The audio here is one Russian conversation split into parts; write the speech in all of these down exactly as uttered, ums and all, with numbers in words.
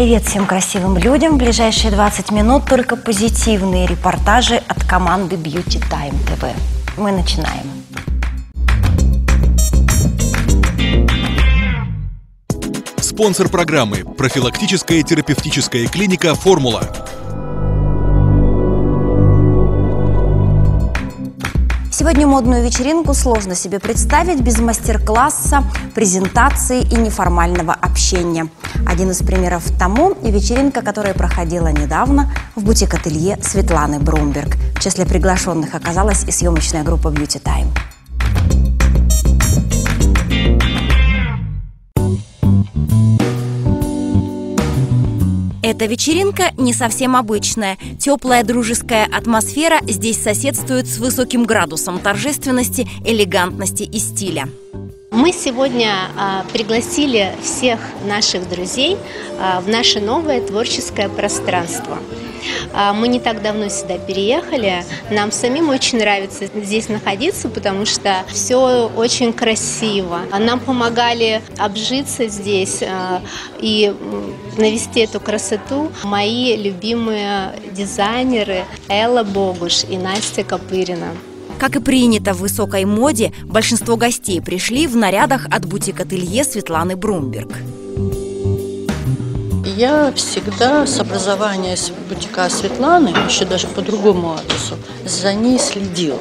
Привет всем красивым людям. В ближайшие двадцать минут только позитивные репортажи от команды Beauty Time тэ вэ. Мы начинаем. Спонсор программы – профилактическая терапевтическая клиника «Формула». Сегодня модную вечеринку сложно себе представить без мастер-класса, презентации и неформального общения. Один из примеров тому и вечеринка, которая проходила недавно в бутик-ателье Светланы Брумберг. В числе приглашенных оказалась и съемочная группа Beauty Time. Эта вечеринка не совсем обычная. Теплая дружеская атмосфера здесь соседствует с высоким градусом торжественности, элегантности и стиля. Мы сегодня а, пригласили всех наших друзей а, в наше новое творческое пространство. А, мы не так давно сюда переехали. Нам самим очень нравится здесь находиться, потому что все очень красиво. Нам помогали обжиться здесь а, и навести эту красоту мои любимые дизайнеры Элла Богуш и Настя Копырина. Как и принято в высокой моде, большинство гостей пришли в нарядах от бутик-ателье Светланы Брумберг. Я всегда с образования бутика Светланы, еще даже по другому адресу, за ней следила.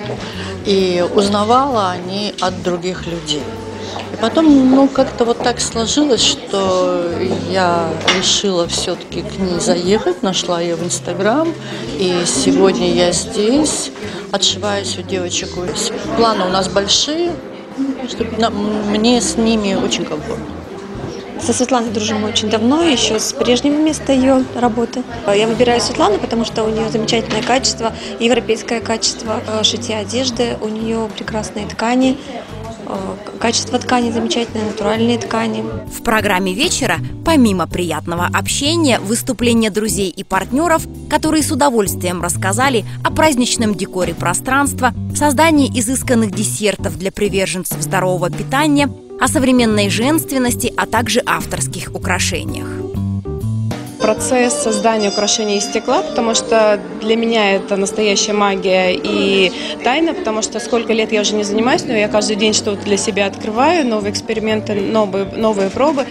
И узнавала о ней от других людей. И потом, ну, как-то вот так сложилось, что я решила все-таки к ней заехать, нашла ее в Инстаграм, и сегодня я здесь, отшиваюсь у девочек. Планы у нас большие, чтобы мне с ними очень комфортно. Со Светланой дружим мы очень давно, еще с прежнего места ее работы. Я выбираю Светлану, потому что у нее замечательное качество, европейское качество шитья одежды, у нее прекрасные ткани. Качество ткани замечательное, натуральные ткани. В программе вечера, помимо приятного общения, выступления друзей и партнеров, которые с удовольствием рассказали о праздничном декоре пространства, создании изысканных десертов для приверженцев здорового питания, о современной женственности, а также авторских украшениях. Процесс создания украшений из стекла, потому что для меня это настоящая магия и тайна, потому что сколько лет я уже не занимаюсь, но я каждый день что-то для себя открываю, новые эксперименты, новые, новые пробы.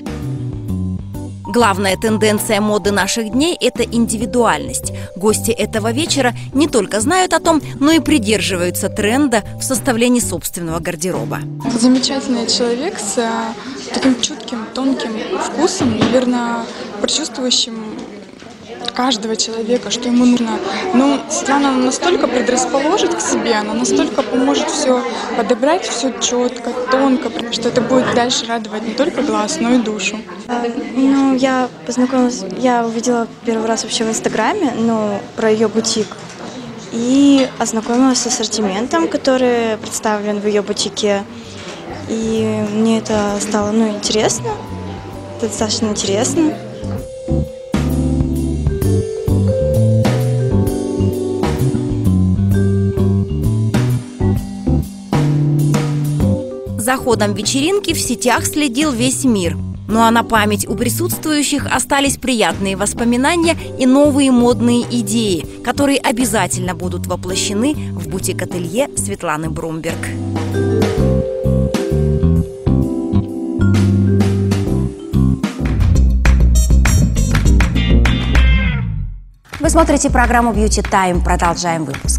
Главная тенденция моды наших дней – это индивидуальность. Гости этого вечера не только знают о том, но и придерживаются тренда в составлении собственного гардероба. Замечательный человек с таким чутким, тонким вкусом, наверное, прочувствующим каждого человека, что ему нужно. Но Светлана настолько предрасположит к себе, она настолько поможет все подобрать, все четко, тонко, что это будет дальше радовать не только глаз, но и душу. Ну, я познакомилась, я увидела первый раз вообще в Инстаграме, ну, про ее бутик. И ознакомилась с ассортиментом, который представлен в ее бутике. И мне это стало, ну, интересно, это достаточно интересно. За ходом вечеринки в сетях следил весь мир. Ну а на память у присутствующих остались приятные воспоминания и новые модные идеи, которые обязательно будут воплощены в бутик-ателье Светланы Брумберг. Вы смотрите программу Beauty Time. Продолжаем выпуск.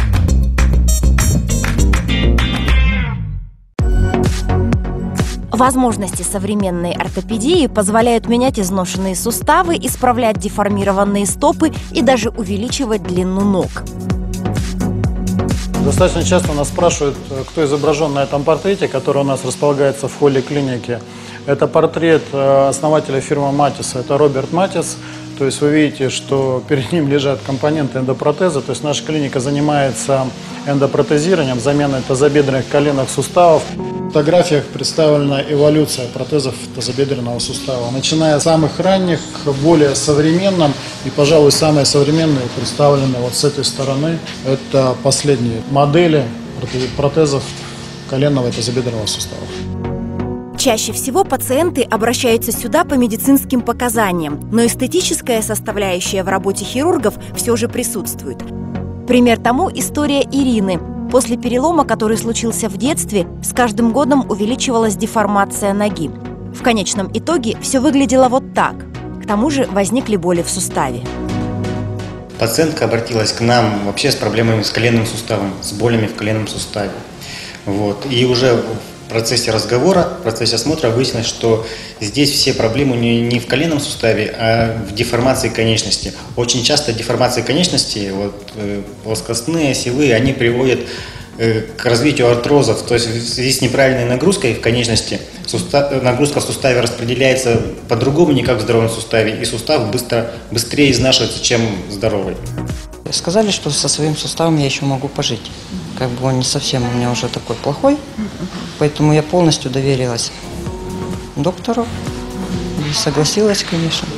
Возможности современной ортопедии позволяют менять изношенные суставы, исправлять деформированные стопы и даже увеличивать длину ног. Достаточно часто нас спрашивают, кто изображен на этом портрете, который у нас располагается в холле клиники. Это портрет основателя фирмы Матис, это Роберт Матис. То есть вы видите, что перед ним лежат компоненты эндопротеза. То есть наша клиника занимается эндопротезированием, заменой тазобедренных коленных суставов. В фотографиях представлена эволюция протезов тазобедренного сустава. Начиная с самых ранних к более современным. И, пожалуй, самые современные представлены вот с этой стороны. Это последние модели протезов коленного и тазобедренного суставов. Чаще всего пациенты обращаются сюда по медицинским показаниям, но эстетическая составляющая в работе хирургов все же присутствует. Пример тому история Ирины. После перелома, который случился в детстве, с каждым годом увеличивалась деформация ноги. В конечном итоге все выглядело вот так. К тому же возникли боли в суставе. Пациентка обратилась к нам вообще с проблемами с коленным суставом, с болями в коленном суставе. Вот. И уже в процессе разговора, в процессе осмотра выяснилось, что здесь все проблемы у нее не в коленном суставе, а в деформации конечности. Очень часто деформации конечности, вот, э, плоскостные, осевые, они приводят э, к развитию артрозов. То есть в связи с неправильной нагрузкой в конечности сустав, нагрузка в суставе распределяется по-другому, не как в здоровом суставе, и сустав быстро, быстрее изнашивается, чем здоровый. Сказали, что со своим суставом я еще могу пожить. Как бы он не совсем у меня уже такой плохой, поэтому я полностью доверилась доктору и согласилась, конечно.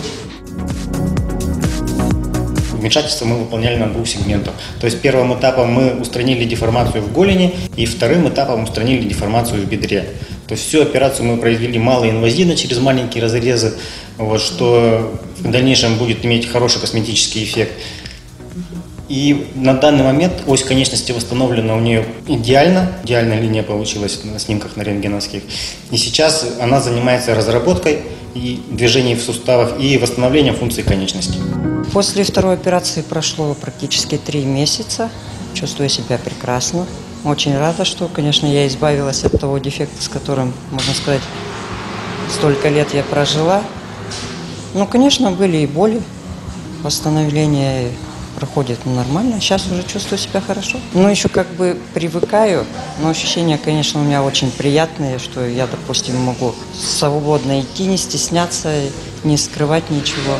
Вмешательство мы выполняли на двух сегментах. То есть первым этапом мы устранили деформацию в голени, и вторым этапом устранили деформацию в бедре. То есть всю операцию мы произвели малоинвазивно через маленькие разрезы, вот, что в дальнейшем будет иметь хороший косметический эффект. И на данный момент ось конечности восстановлена у нее идеально. Идеальная линия получилась на снимках на рентгеновских. И сейчас она занимается разработкой и движений в суставах и восстановлением функций конечности. После второй операции прошло практически три месяца. Чувствую себя прекрасно. Очень рада, что, конечно, я избавилась от того дефекта, с которым, можно сказать, столько лет я прожила. Ну, конечно, были и боли, восстановление проходит нормально. Сейчас уже чувствую себя хорошо. Но еще как бы привыкаю. Но ощущения, конечно, у меня очень приятные, что я, допустим, могу свободно идти, не стесняться, не скрывать ничего.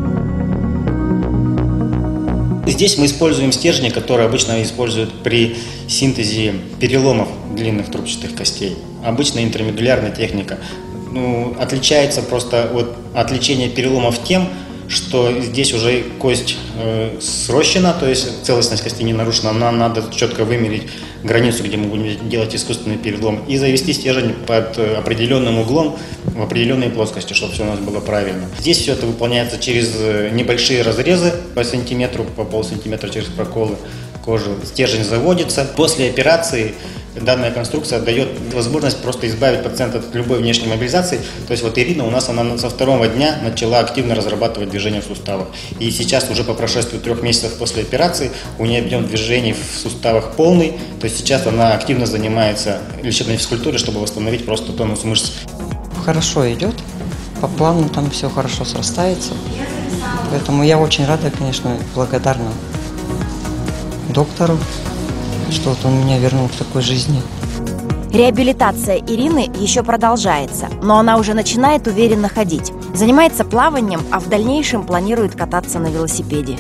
Здесь мы используем стержни, которые обычно используют при синтезе переломов длинных трубчатых костей. Обычная интермедулярная техника. Ну, отличается просто от, от лечения переломов тем, что здесь уже кость э, срощена, то есть целостность кости не нарушена. Нам надо четко вымерить границу, где мы будем делать искусственный перелом, и завести стержень под определенным углом в определенной плоскости, чтобы все у нас было правильно. Здесь все это выполняется через небольшие разрезы по сантиметру, по полсантиметра через проколы кожи. Стержень заводится. После операции данная конструкция дает возможность просто избавить пациента от любой внешней мобилизации. То есть вот Ирина у нас она со второго дня начала активно разрабатывать движение в суставах. И сейчас уже по прошествии трех месяцев после операции у нее объем движений в суставах полный. То есть сейчас она активно занимается лечебной физкультурой, чтобы восстановить просто тонус мышц. Хорошо идет, по плану там все хорошо срастается. Поэтому я очень рада, конечно, благодарна доктору, что вот он меня вернул к такой жизни. Реабилитация Ирины еще продолжается, но она уже начинает уверенно ходить. Занимается плаванием, а в дальнейшем планирует кататься на велосипеде.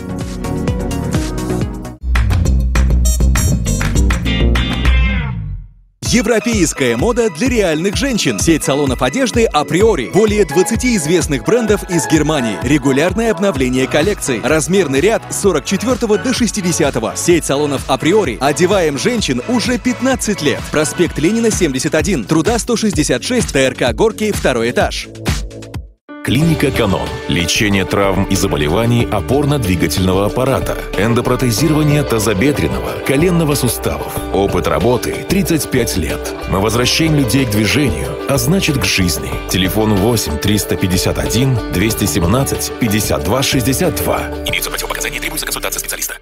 Европейская мода для реальных женщин. Сеть салонов одежды «Априори». Более двадцати известных брендов из Германии. Регулярное обновление коллекций. Размерный ряд с сорок четвёртого до шестидесятого. Сеть салонов «Априори». Одеваем женщин уже пятнадцать лет. Проспект Ленина, семьдесят один. Труда сто шестьдесят шесть. ТРК Горки, второй этаж. Клиника «Канон». Лечение травм и заболеваний опорно-двигательного аппарата, эндопротезирование тазобедренного, коленного суставов. Опыт работы тридцать пять лет. Мы возвращаем людей к движению, а значит к жизни. Телефон восемь триста пятьдесят один двести семнадцать пятьдесят два шестьдесят два. Имеются противопоказания, требуется консультация специалиста.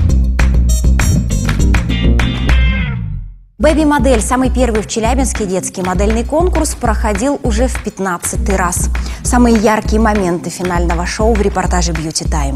«Бэби-модель», самый первый в Челябинске детский модельный конкурс, проходил уже в пятнадцатый раз. Самые яркие моменты финального шоу в репортаже «Бьюти Тайм».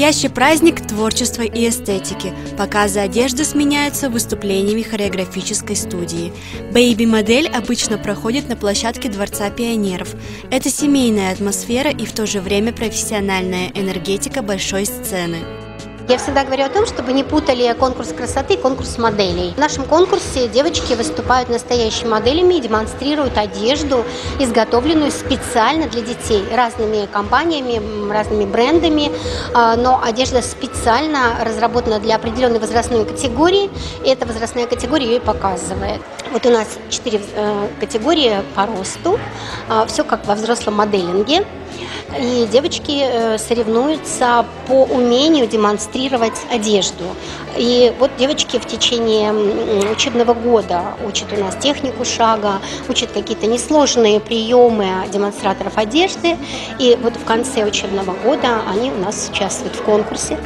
Настоящий праздник творчества и эстетики. Показы одежды сменяются выступлениями хореографической студии. Бэйби-модель обычно проходит на площадке Дворца пионеров. Это семейная атмосфера и в то же время профессиональная энергетика большой сцены. Я всегда говорю о том, чтобы не путали конкурс красоты и конкурс моделей. В нашем конкурсе девочки выступают настоящими моделями и демонстрируют одежду, изготовленную специально для детей разными компаниями, разными брендами. Но одежда специально разработана для определенной возрастной категории, и эта возрастная категория ее и показывает. Вот у нас четыре категории по росту, все как во взрослом моделинге. И девочки соревнуются по умению демонстрировать одежду. И вот девочки в течение учебного года учат у нас технику шага, учат какие-то несложные приемы демонстраторов одежды. И вот в конце учебного года они у нас участвуют в конкурсе.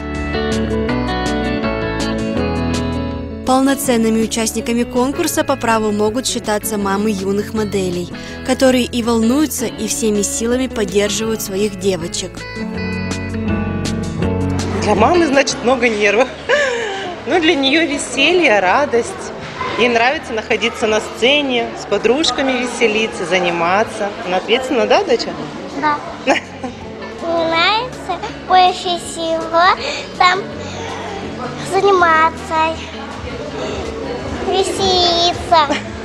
Полноценными участниками конкурса по праву могут считаться мамы юных моделей, которые и волнуются, и всеми силами поддерживают своих девочек. Для мамы, значит, много нервов. Ну, для нее веселье, радость. Ей нравится находиться на сцене, с подружками веселиться, заниматься. Она ответственна, да, доча? Да. Мне нравится больше всего там заниматься. Веселиться.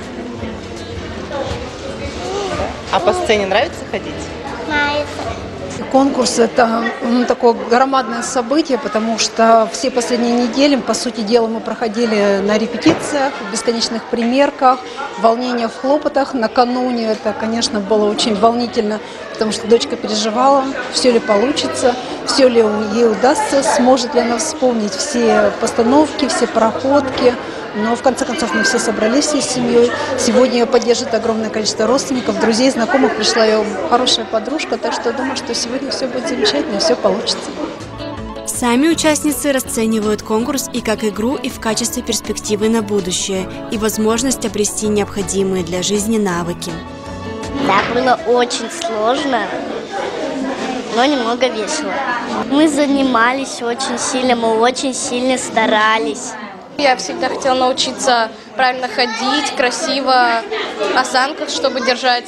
А по сцене нравится ходить? Нравится. Конкурс – это ну, такое громадное событие, потому что все последние недели, по сути дела, мы проходили на репетициях, в бесконечных примерках, волнениях, хлопотах. Накануне это, конечно, было очень волнительно, потому что дочка переживала, все ли получится, все ли ей удастся, сможет ли она вспомнить все постановки, все проходки. Но в конце концов мы все собрались всей семьей. Сегодня ее поддержит огромное количество родственников, друзей, знакомых. Пришла ее хорошая подружка, так что я думаю, что сегодня все будет замечательно, все получится. Сами участницы расценивают конкурс и как игру, и в качестве перспективы на будущее, и возможность обрести необходимые для жизни навыки. Да, было очень сложно, но немного весело. Мы занимались очень сильно, мы очень сильно старались. Я всегда хотела научиться правильно ходить, красиво, осанках, чтобы держать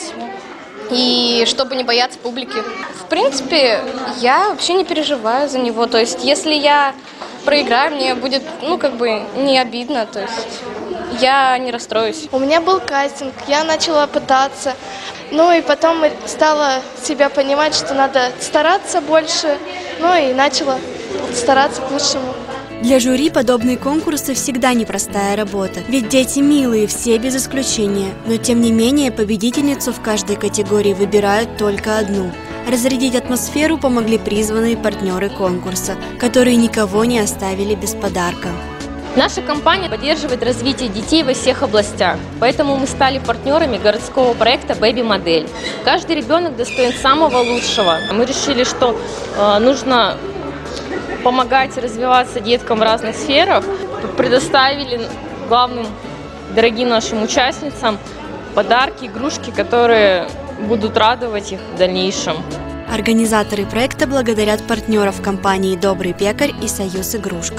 и чтобы не бояться публики. В принципе, я вообще не переживаю за него. То есть, если я проиграю, мне будет, ну, как бы не обидно. То есть, я не расстроюсь. У меня был кастинг, я начала пытаться. Ну и потом стала себя понимать, что надо стараться больше. Ну и начала стараться к лучшему. Для жюри подобные конкурсы всегда непростая работа, ведь дети милые, все без исключения, но тем не менее победительницу в каждой категории выбирают только одну. Разрядить атмосферу помогли призванные партнеры конкурса, которые никого не оставили без подарка. Наша компания поддерживает развитие детей во всех областях, поэтому мы стали партнерами городского проекта «Бэйби-модель». Каждый ребенок достоин самого лучшего. Мы решили, что э, нужно помогать развиваться деткам в разных сферах, предоставили главным дорогим нашим участницам подарки, игрушки, которые будут радовать их в дальнейшем. Организаторы проекта благодарят партнеров компании «Добрый пекарь» и «Союз Игрушка».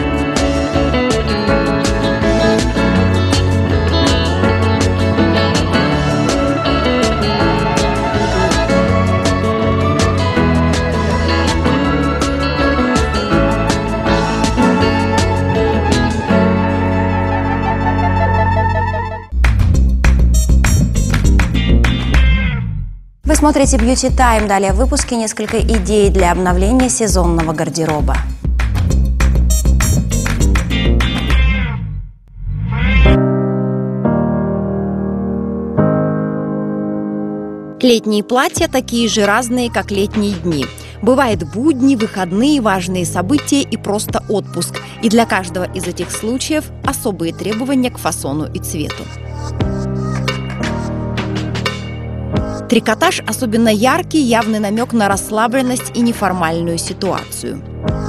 Вы смотрите Beauty Time. Далее в выпуске несколько идей для обновления сезонного гардероба. Летние платья такие же разные, как летние дни. Бывают будни, выходные, важные события и просто отпуск. И для каждого из этих случаев особые требования к фасону и цвету. Трикотаж особенно яркий, явный намек на расслабленность и неформальную ситуацию.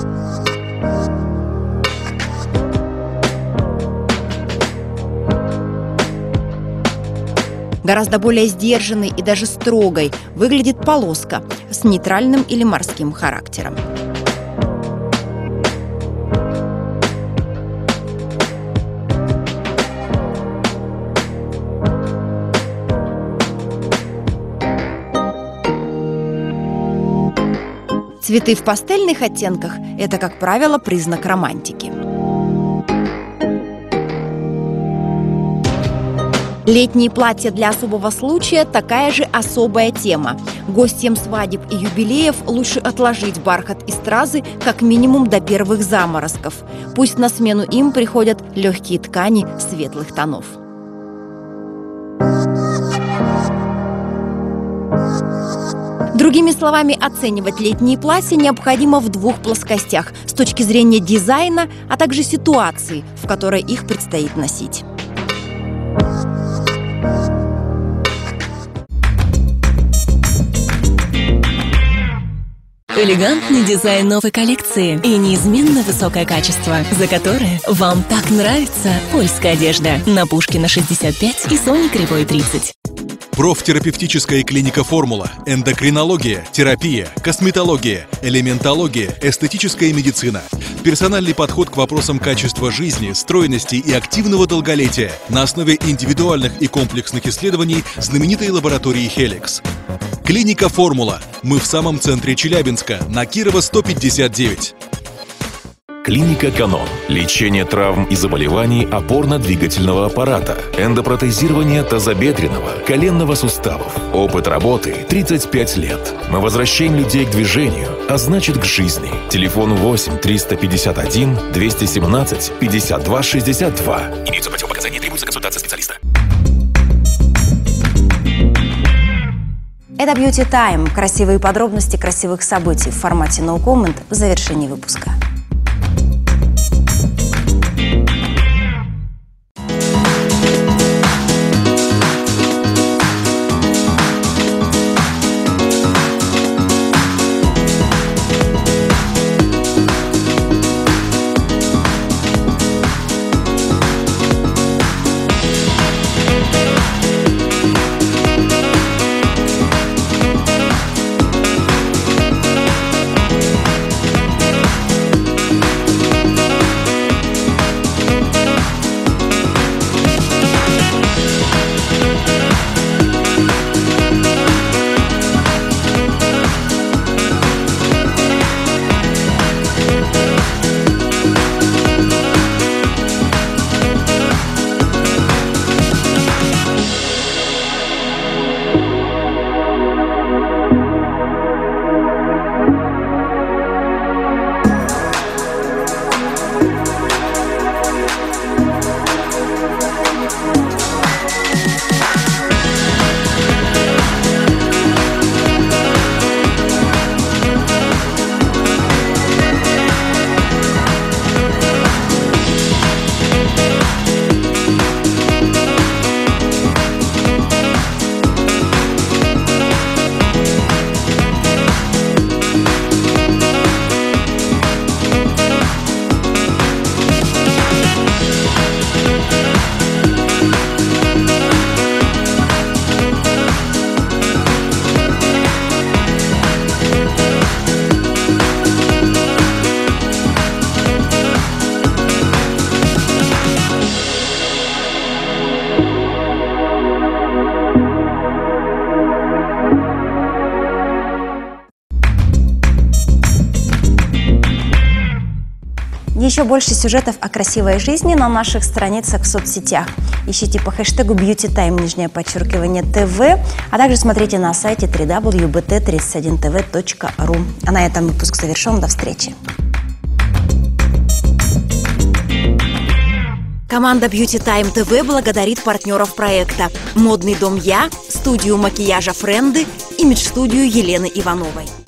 Гораздо более сдержанной и даже строгой выглядит полоска с нейтральным или морским характером. Цветы в пастельных оттенках – это, как правило, признак романтики. Летние платья для особого случая – такая же особая тема. Гостям свадеб и юбилеев лучше отложить бархат и стразы как минимум до первых заморозков. Пусть на смену им приходят легкие ткани светлых тонов. Другими словами, оценивать летние платья необходимо в двух плоскостях – с точки зрения дизайна, а также ситуации, в которой их предстоит носить. Элегантный дизайн новой коллекции и неизменно высокое качество, за которое вам так нравится польская одежда. На Пушкина шестьдесят пять и Сони Кривой тридцать. Профтерапевтическая клиника «Формула», эндокринология, терапия, косметология, элементология, эстетическая медицина. Персональный подход к вопросам качества жизни, стройности и активного долголетия на основе индивидуальных и комплексных исследований знаменитой лаборатории «Хеликс». Клиника «Формула». Мы в самом центре Челябинска, на Кирова сто пятьдесят девять. Клиника «Канон». Лечение травм и заболеваний опорно-двигательного аппарата, эндопротезирование тазобедренного, коленного суставов. Опыт работы тридцать пять лет. Мы возвращаем людей к движению, а значит к жизни. Телефон восемь триста пятьдесят один двести семнадцать пятьдесят два шестьдесят два. Имеются противопоказания, требуется консультация специалиста. Это Beauty Time. Красивые подробности красивых событий в формате No Comment в завершении выпуска. Еще больше сюжетов о красивой жизни на наших страницах в соцсетях. Ищите по хэштегу Beauty Time, нижнее подчеркивание ТВ, а также смотрите на сайте дабл ю дабл ю дабл ю точка би ти тридцать один тэ вэ точка ру. А на этом выпуск завершен. До встречи. Команда Beauty Time тэ вэ благодарит партнеров проекта: Модный дом Я, студию макияжа Френды, имидж-студию Елены Ивановой.